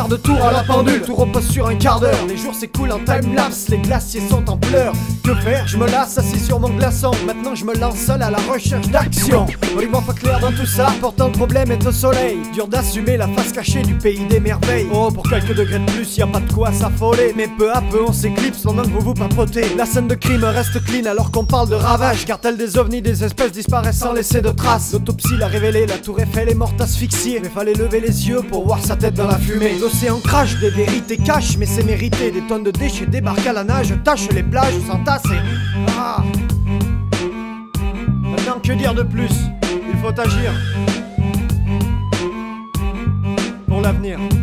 quart de tour à la pendule, tout repose sur un quart d'heure. Les jours s'écoulent en time-lapse, les glaciers sont en pleurs. Que faire? Je me lasse assis sur mon glaçon. Maintenant je me lance seul à la recherche d'action. On y voit pas clair dans tout ça, pourtant le problème est au soleil. Dur d'assumer la face cachée du pays des merveilles. Oh, pour quelques degrés de plus, y a pas de quoi s'affoler. Mais peu à peu on s'éclipse pendant que vous vous papotez. La scène de crime reste clean alors qu'on parle de ravage. Cartel des ovnis, des espèces disparaissent sans laisser de traces. L'autopsie l'a révélé, la tour Eiffel est morte asphyxiée. Mais fallait lever les yeux pour voir sa tête dans la fumée. L'océan crache, des vérités cachent, mais c'est mérité. Des tonnes de déchets débarquent à la nage, tâchent les plages, s'entassent et... Ah. Maintenant que dire de plus? Il faut agir pour l'avenir.